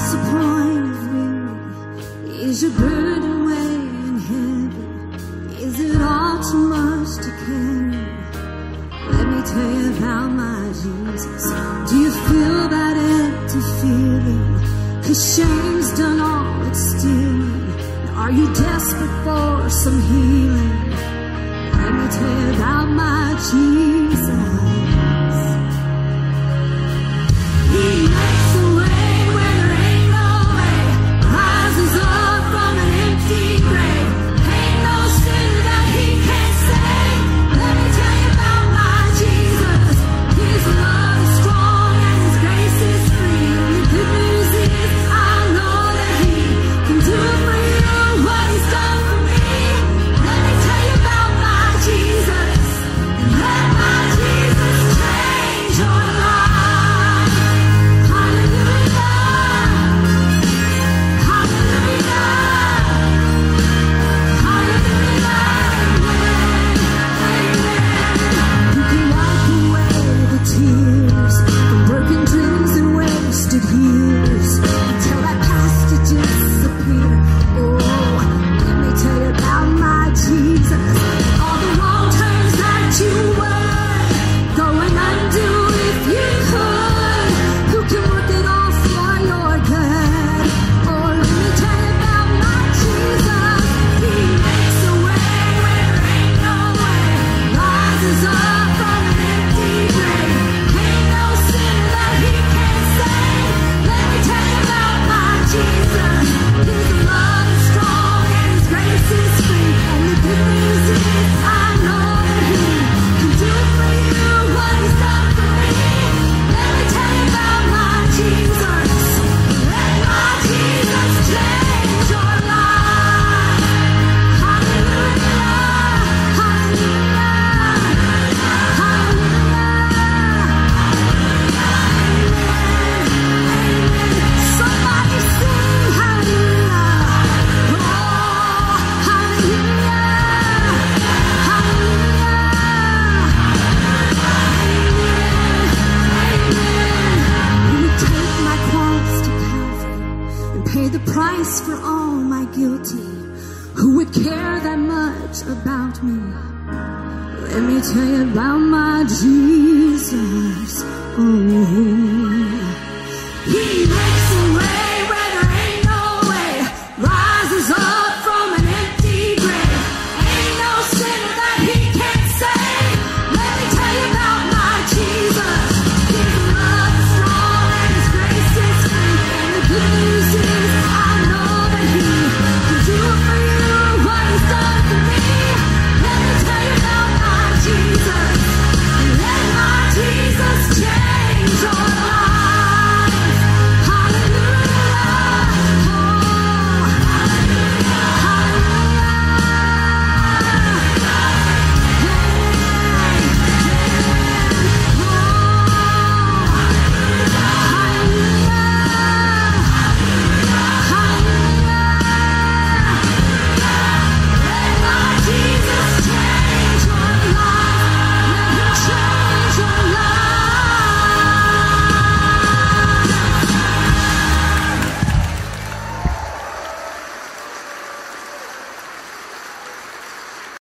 disappoint me? Is your burden weighing heavy? Is it all too much to carry? Let me tell you about my Jesus. Do you feel that empty feeling? 'Cause shame's done all it's stealing. Are you desperate for some healing? Let me tell you about my Jesus. He makes a way where there ain't no way, rises up from an empty grave. Ain't no sin that he can't save. Let me tell you about my Jesus. His love is strong and his grace is free. And the good news is I know that he can do for you what he's done for me. Let me tell you about my Jesus. And let my Jesus change your life. Hallelujah. Hallelujah. Hallelujah. Amen. You can wipe away the tears from broken dreams and wasted years until that past to disappear. Oh, let me tell you about my Jesus. All the wrong turns that you were going undo if you could. Who can work it all for your good? Oh, let me tell you about my Jesus. He makes a way where there ain't no way, rises up from an empty grave. Ain't no sin that he can't save. Let me tell you about my Jesus. His love is strong and his grace is free. And the good news is I know that he can do for you what he's done for me. Let me tell you about my Jesus. Let my Jesus change your life. Hallelujah. Hallelujah. Hallelujah. Somebody sing hallelujah. Oh, hallelujah. Hallelujah. You take my cross to Calvary and pay the price for all my guilty. Who would care that much about me? Let me tell you about my Jesus. Oh.